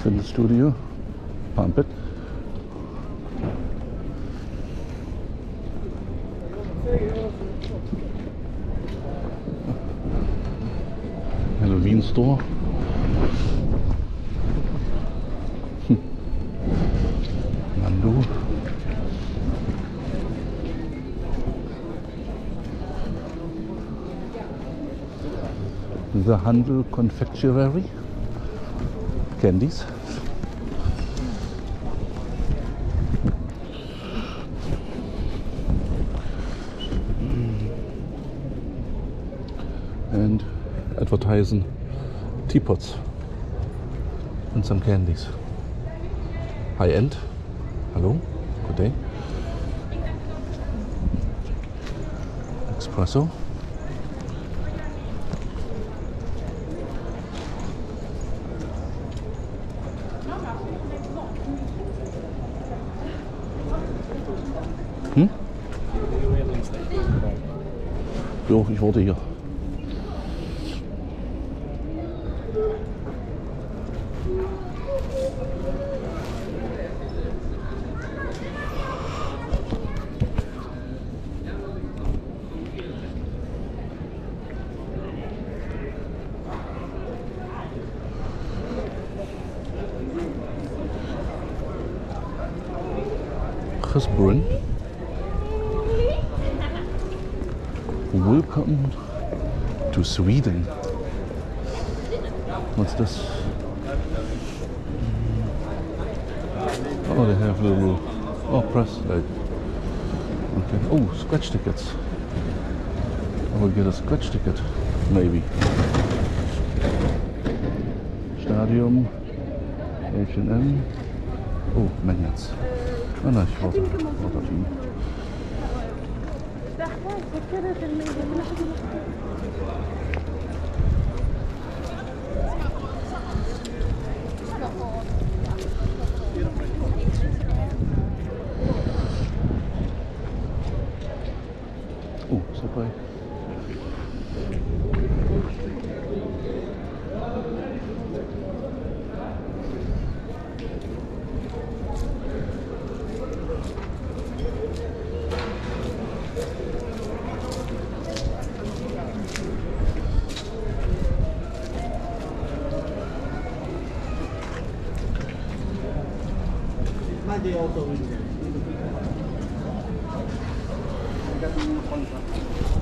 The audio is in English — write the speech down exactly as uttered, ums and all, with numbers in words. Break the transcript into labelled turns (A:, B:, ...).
A: fitness studio, pump it. Halloween store. Nando. The Handel Confectionery. Candies. And advertising teapots and some candies. High end. Hello, good day. Espresso. Hm? Jo, ich warte hier. Gisborne. Welcome to Sweden. What's this? Oh, they have little oh press like okay. Oh, scratch tickets. I will get a scratch ticket, maybe. Stadium, H and M. Oh, magnets. Oh no, ich warte, warte auf ihn. Oh, ist dabei.
B: They also will.